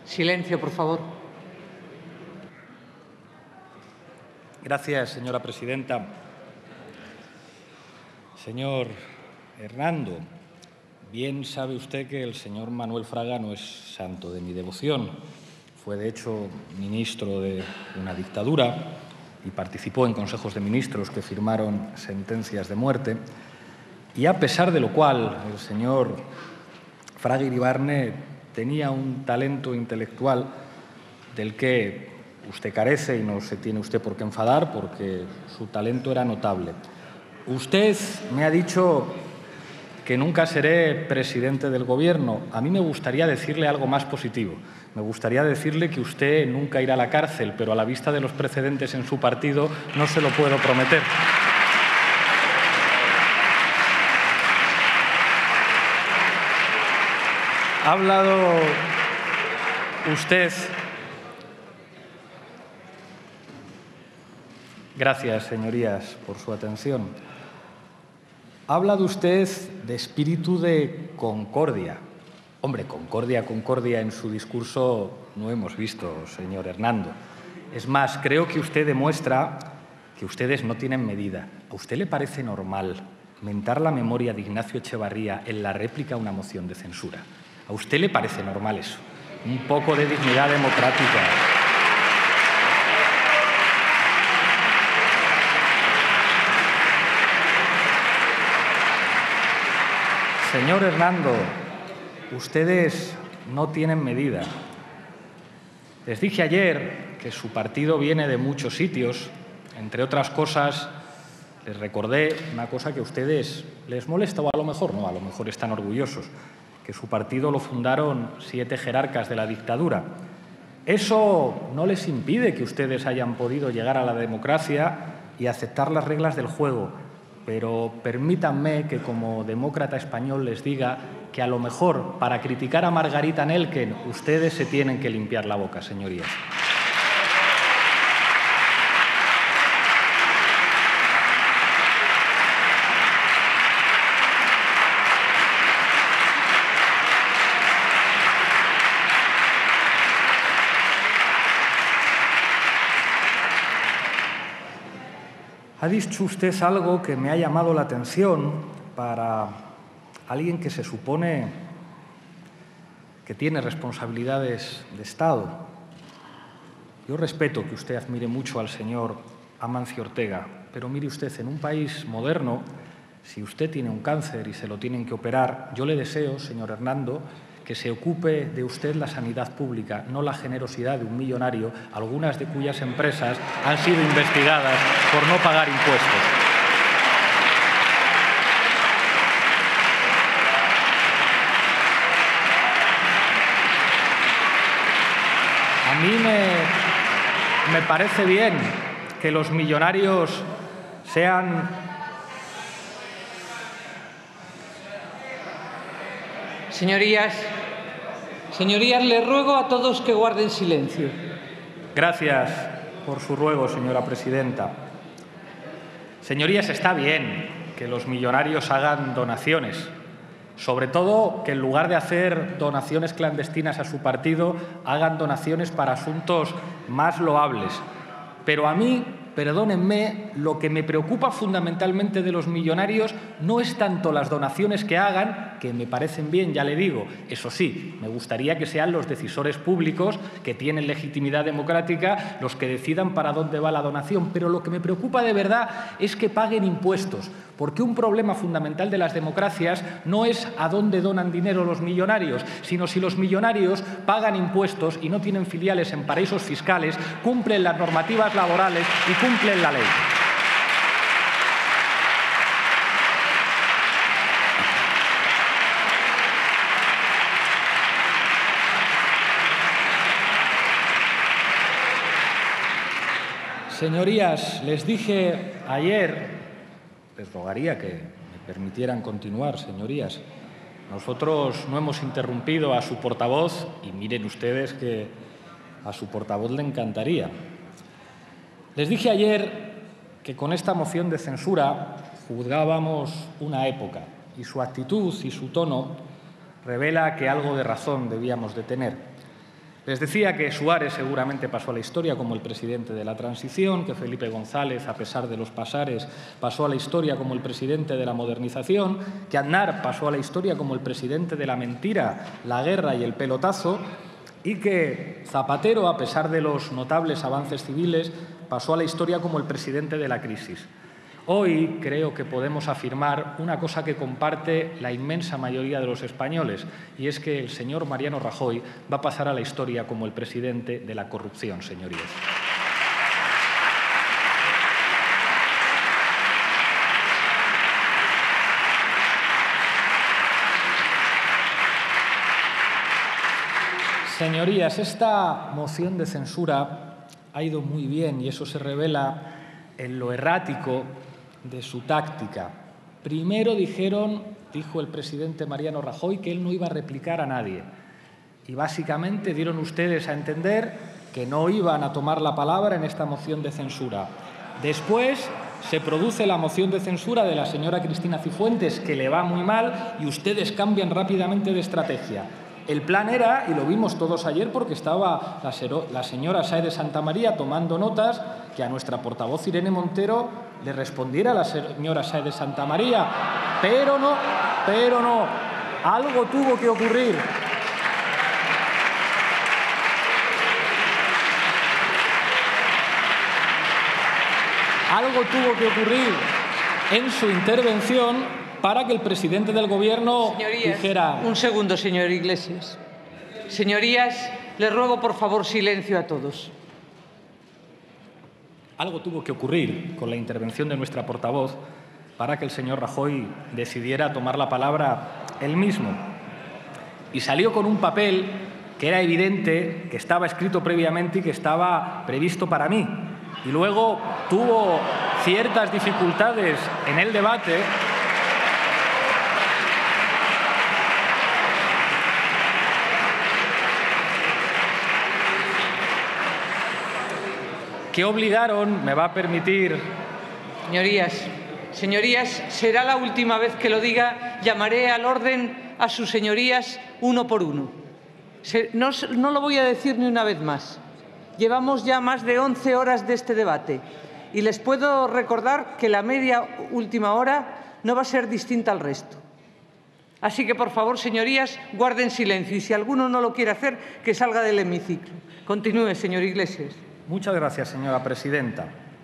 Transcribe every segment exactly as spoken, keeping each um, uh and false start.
Silencio, por favor. Gracias, señora presidenta. Señor Hernando, bien sabe usted que el señor Manuel Fraga no es santo de mi devoción. Fue, de hecho, ministro de una dictadura y participó en consejos de ministros que firmaron sentencias de muerte. Y a pesar de lo cual, el señor Fraga Iribarne tenía un talento intelectual del que usted carece y no se tiene usted por qué enfadar porque su talento era notable. Usted me ha dicho que nunca seré presidente del Gobierno. A mí me gustaría decirle algo más positivo. Me gustaría decirle que usted nunca irá a la cárcel, pero a la vista de los precedentes en su partido no se lo puedo prometer. Ha hablado usted. Gracias, señorías, por su atención. Ha hablado usted de espíritu de concordia. Hombre, concordia, concordia en su discurso no hemos visto, señor Hernando. Es más, creo que usted demuestra que ustedes no tienen medida. ¿A usted le parece normal mentar la memoria de Ignacio Echevarría en la réplica a una moción de censura? ¿A usted le parece normal eso? Un poco de dignidad democrática. Señor Hernando, ustedes no tienen medida. Les dije ayer que su partido viene de muchos sitios. Entre otras cosas, les recordé una cosa que a ustedes les molesta, o a lo mejor no, a lo mejor están orgullosos, que su partido lo fundaron siete jerarcas de la dictadura. Eso no les impide que ustedes hayan podido llegar a la democracia y aceptar las reglas del juego, pero permítanme que como demócrata español les diga que a lo mejor para criticar a Margarita Nelken ustedes se tienen que limpiar la boca, señorías. Ha dicho usted algo que me ha llamado la atención para alguien que se supone que tiene responsabilidades de Estado. Yo respeto que usted admire mucho al señor Amancio Ortega, pero mire usted, en un país moderno, si usted tiene un cáncer y se lo tienen que operar, yo le deseo, señor Hernando, que se ocupe de usted la sanidad pública, no la generosidad de un millonario, algunas de cuyas empresas han sido investigadas por no pagar impuestos. A mí me, me parece bien que los millonarios sean... Señorías, señorías, les ruego a todos que guarden silencio. Gracias por su ruego, señora presidenta. Señorías, está bien que los millonarios hagan donaciones, sobre todo que en lugar de hacer donaciones clandestinas a su partido, hagan donaciones para asuntos más loables. Pero a mí, perdónenme, lo que me preocupa fundamentalmente de los millonarios no es tanto las donaciones que hagan, que me parecen bien, ya le digo. Eso sí, me gustaría que sean los decisores públicos, que tienen legitimidad democrática, los que decidan para dónde va la donación. Pero lo que me preocupa de verdad es que paguen impuestos, porque un problema fundamental de las democracias no es a dónde donan dinero los millonarios, sino si los millonarios pagan impuestos y no tienen filiales en paraísos fiscales, cumplen las normativas laborales y cumplen la ley. Señorías, les dije ayer, les rogaría que me permitieran continuar, señorías. Nosotros no hemos interrumpido a su portavoz y miren ustedes que a su portavoz le encantaría. Les dije ayer que con esta moción de censura juzgábamos una época y su actitud y su tono revela que algo de razón debíamos de tener. Les decía que Suárez seguramente pasó a la historia como el presidente de la transición, que Felipe González, a pesar de los pasares, pasó a la historia como el presidente de la modernización, que Aznar pasó a la historia como el presidente de la mentira, la guerra y el pelotazo, y que Zapatero, a pesar de los notables avances civiles, pasó a la historia como el presidente de la crisis. Hoy creo que podemos afirmar una cosa que comparte la inmensa mayoría de los españoles, y es que el señor Mariano Rajoy va a pasar a la historia como el presidente de la corrupción, señorías. Señorías, esta moción de censura ha ido muy bien y eso se revela en lo errático de su táctica. Primero dijeron, dijo el presidente Mariano Rajoy, que él no iba a replicar a nadie. Y básicamente dieron ustedes a entender que no iban a tomar la palabra en esta moción de censura. Después se produce la moción de censura de la señora Cristina Cifuentes, que le va muy mal, y ustedes cambian rápidamente de estrategia. El plan era, y lo vimos todos ayer porque estaba la, la señora Sáez de Santamaría tomando notas, que a nuestra portavoz Irene Montero le respondiera a la señora Sáez de Santamaría. Pero no, pero no. Algo tuvo que ocurrir. Algo tuvo que ocurrir en su intervención para que el presidente del Gobierno Señorías, dijera... Un segundo, señor Iglesias. Señorías, les ruego por favor silencio a todos. Algo tuvo que ocurrir con la intervención de nuestra portavoz para que el señor Rajoy decidiera tomar la palabra él mismo. Y salió con un papel que era evidente, que estaba escrito previamente y que estaba previsto para mí. Y luego tuvo ciertas dificultades en el debate que obligaron, me va a permitir... Señorías, señorías, será la última vez que lo diga, llamaré al orden a sus señorías uno por uno. Se, no, no lo voy a decir ni una vez más. Llevamos ya más de once horas de este debate y les puedo recordar que la media última hora no va a ser distinta al resto. Así que, por favor, señorías, guarden silencio y si alguno no lo quiere hacer, que salga del hemiciclo. Continúe, señor Iglesias. Muchas gracias, señora presidenta.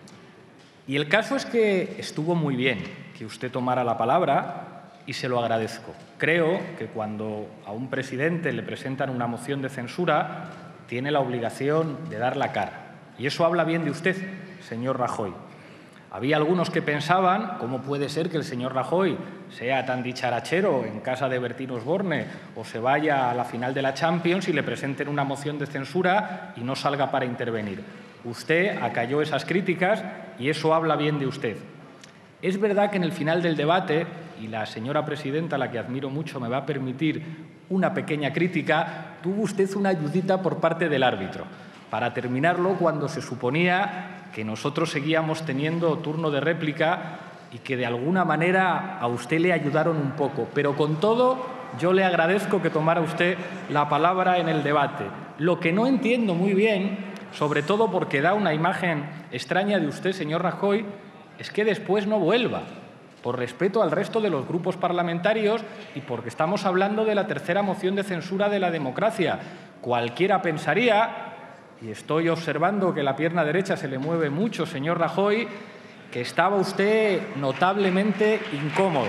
Y el caso es que estuvo muy bien que usted tomara la palabra y se lo agradezco. Creo que cuando a un presidente le presentan una moción de censura, tiene la obligación de dar la cara. Y eso habla bien de usted, señor Rajoy. Había algunos que pensaban cómo puede ser que el señor Rajoy sea tan dicharachero en casa de Bertín Osborne o se vaya a la final de la Champions y le presenten una moción de censura y no salga para intervenir. Usted acalló esas críticas y eso habla bien de usted. Es verdad que en el final del debate, y la señora presidenta, a la que admiro mucho, me va a permitir una pequeña crítica, tuvo usted una ayudita por parte del árbitro para terminarlo cuando se suponía que nosotros seguíamos teniendo turno de réplica y que de alguna manera a usted le ayudaron un poco. Pero con todo, yo le agradezco que tomara usted la palabra en el debate. Lo que no entiendo muy bien, sobre todo porque da una imagen extraña de usted, señor Rajoy, es que después no vuelva, por respeto al resto de los grupos parlamentarios y porque estamos hablando de la tercera moción de censura de la democracia. Cualquiera pensaría... Y estoy observando que la pierna derecha se le mueve mucho, señor Rajoy, que estaba usted notablemente incómodo.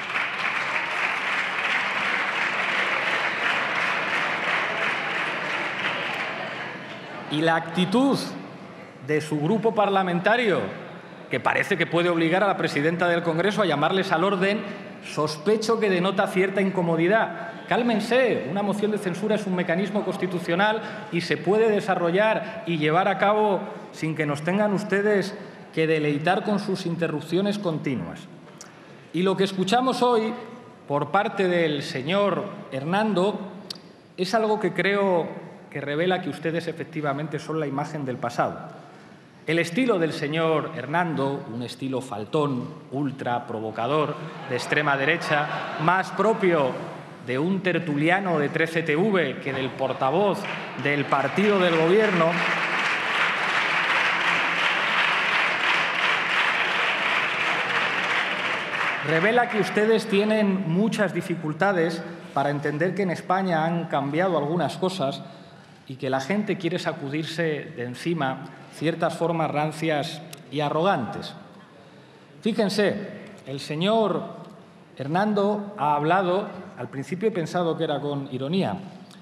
Y la actitud de su grupo parlamentario, que parece que puede obligar a la presidenta del Congreso a llamarles al orden, sospecho que denota cierta incomodidad. Cálmense, una moción de censura es un mecanismo constitucional y se puede desarrollar y llevar a cabo sin que nos tengan ustedes que deleitar con sus interrupciones continuas. Y lo que escuchamos hoy por parte del señor Hernando es algo que creo que revela que ustedes efectivamente son la imagen del pasado. El estilo del señor Hernando, un estilo faltón, ultra, provocador, de extrema derecha, más propio de un tertuliano de trece T V que del portavoz del partido del Gobierno. Revela que ustedes tienen muchas dificultades para entender que en España han cambiado algunas cosas y que la gente quiere sacudirse de encima ciertas formas rancias y arrogantes. Fíjense, el señor Hernando ha hablado, al principio he pensado que era con ironía,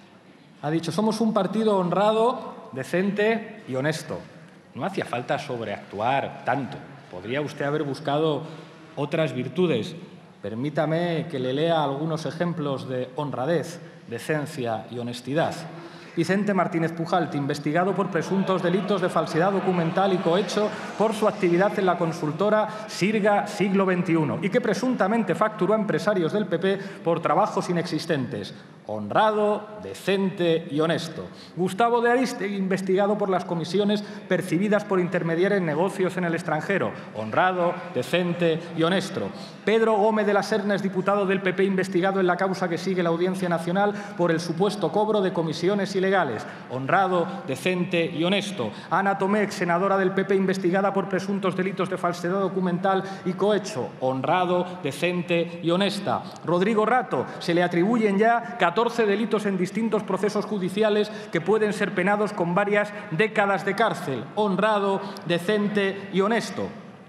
ha dicho: somos un partido honrado, decente y honesto. No hacía falta sobreactuar tanto. Podría usted haber buscado otras virtudes. Permítame que le lea algunos ejemplos de honradez, decencia y honestidad. Vicente Martínez Pujalt, investigado por presuntos delitos de falsedad documental y cohecho por su actividad en la consultora Sirga Siglo veintiuno y que presuntamente facturó a empresarios del P P por trabajos inexistentes. Honrado, decente y honesto. Gustavo de Arístegui, investigado por las comisiones percibidas por intermediar en negocios en el extranjero. Honrado, decente y honesto. Pedro Gómez de la Serna es diputado del P P, investigado en la causa que sigue la Audiencia Nacional por el supuesto cobro de comisiones ilegales. Honrado, decente y honesto. Ana Tomé, senadora del P P, investigada por presuntos delitos de falsedad documental y cohecho. Honrado, decente y honesta. Rodrigo Rato, se le atribuyen ya catorce delitos en distintos procesos judiciales que pueden ser penados con varias décadas de cárcel. Honrado, decente y honesto.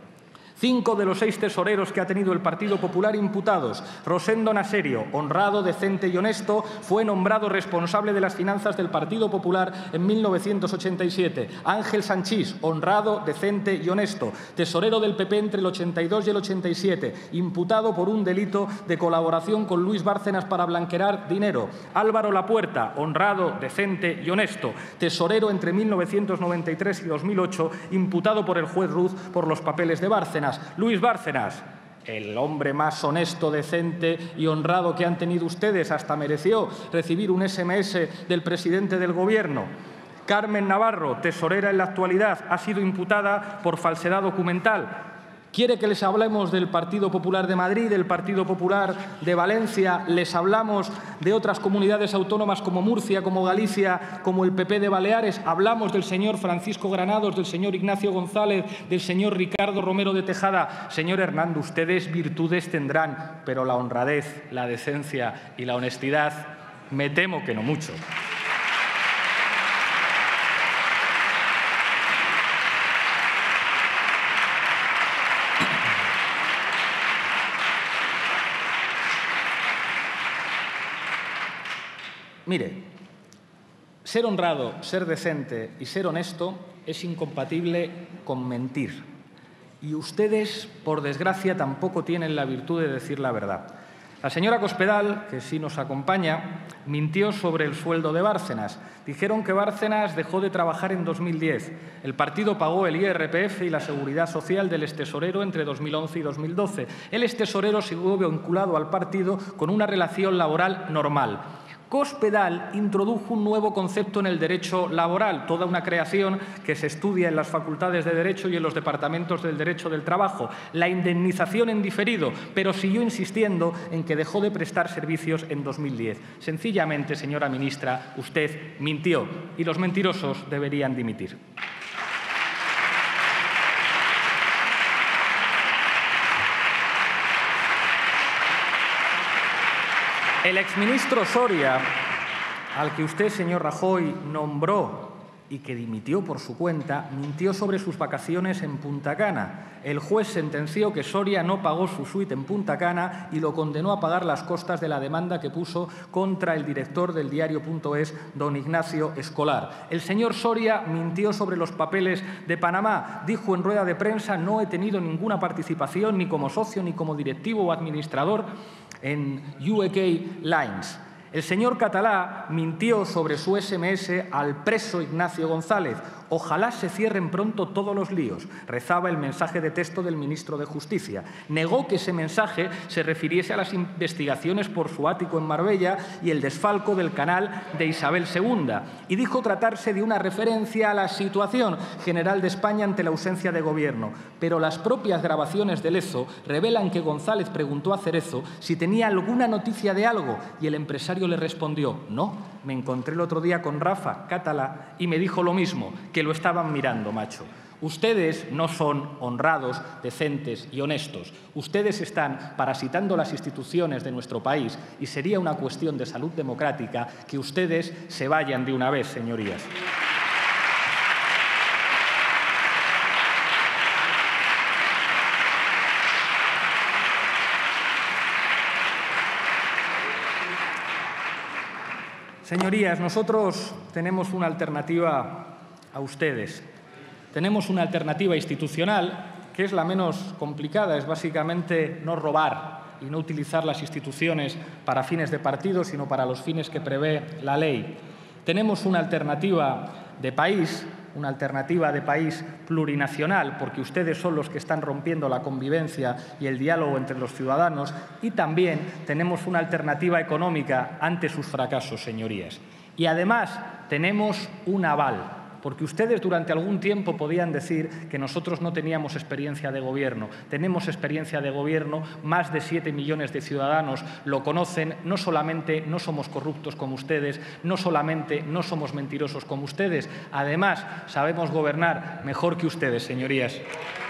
Cinco de los seis tesoreros que ha tenido el Partido Popular imputados. Rosendo Naserio, honrado, decente y honesto, fue nombrado responsable de las finanzas del Partido Popular en mil novecientos ochenta y siete. Ángel Sanchís, honrado, decente y honesto, tesorero del P P entre el ochenta y dos y el ochenta y siete, imputado por un delito de colaboración con Luis Bárcenas para blanquear dinero. Álvaro Lapuerta, honrado, decente y honesto, tesorero entre mil novecientos noventa y tres y dos mil ocho, imputado por el juez Ruz por los papeles de Bárcenas. Luis Bárcenas, el hombre más honesto, decente y honrado que han tenido ustedes, hasta mereció recibir un ese eme ese del presidente del Gobierno. Carmen Navarro, tesorera en la actualidad, ha sido imputada por falsedad documental. ¿Quiere que les hablemos del Partido Popular de Madrid, del Partido Popular de Valencia? ¿Les hablamos de otras comunidades autónomas como Murcia, como Galicia, como el P P de Baleares? ¿Hablamos del señor Francisco Granados, del señor Ignacio González, del señor Ricardo Romero de Tejada? Señor Hernando, ustedes virtudes tendrán, pero la honradez, la decencia y la honestidad, me temo que no mucho. Mire, ser honrado, ser decente y ser honesto es incompatible con mentir. Y ustedes, por desgracia, tampoco tienen la virtud de decir la verdad. La señora Cospedal, que sí nos acompaña, mintió sobre el sueldo de Bárcenas. Dijeron que Bárcenas dejó de trabajar en dos mil diez. El partido pagó el I R P F y la seguridad social del extesorero entre dos mil once y dos mil doce. El extesorero siguió vinculado al partido con una relación laboral normal. Cospedal introdujo un nuevo concepto en el derecho laboral, toda una creación que se estudia en las facultades de Derecho y en los departamentos del Derecho del Trabajo, la indemnización en diferido, pero siguió insistiendo en que dejó de prestar servicios en dos mil diez. Sencillamente, señora ministra, usted mintió y los mentirosos deberían dimitir. El exministro Soria, al que usted, señor Rajoy, nombró y que dimitió por su cuenta, mintió sobre sus vacaciones en Punta Cana. El juez sentenció que Soria no pagó su suite en Punta Cana y lo condenó a pagar las costas de la demanda que puso contra el director del diario punto es, don Ignacio Escolar. El señor Soria mintió sobre los papeles de Panamá. Dijo en rueda de prensa: no he tenido ninguna participación ni como socio ni como directivo o administrador en U K Lines. El señor Catalá mintió sobre su ese eme ese al preso Ignacio González. Ojalá se cierren pronto todos los líos, rezaba el mensaje de texto del ministro de Justicia. Negó que ese mensaje se refiriese a las investigaciones por su ático en Marbella y el desfalco del canal de Isabel segunda, y dijo tratarse de una referencia a la situación general de España ante la ausencia de gobierno. Pero las propias grabaciones de Lezo revelan que González preguntó a Cerezo si tenía alguna noticia de algo y el empresario le respondió: no, me encontré el otro día con Rafa Catalá y me dijo lo mismo, que lo estaban mirando, macho. Ustedes no son honrados, decentes y honestos. Ustedes están parasitando las instituciones de nuestro país y sería una cuestión de salud democrática que ustedes se vayan de una vez, señorías. Señorías, nosotros tenemos una alternativa a ustedes. Tenemos una alternativa institucional que es la menos complicada, es básicamente no robar y no utilizar las instituciones para fines de partido, sino para los fines que prevé la ley. Tenemos una alternativa de país, una alternativa de país plurinacional, porque ustedes son los que están rompiendo la convivencia y el diálogo entre los ciudadanos, y también tenemos una alternativa económica ante sus fracasos, señorías. Y además tenemos un aval, porque ustedes durante algún tiempo podían decir que nosotros no teníamos experiencia de gobierno. Tenemos experiencia de gobierno, más de siete millones de ciudadanos lo conocen, no solamente no somos corruptos como ustedes, no solamente no somos mentirosos como ustedes, además sabemos gobernar mejor que ustedes, señorías.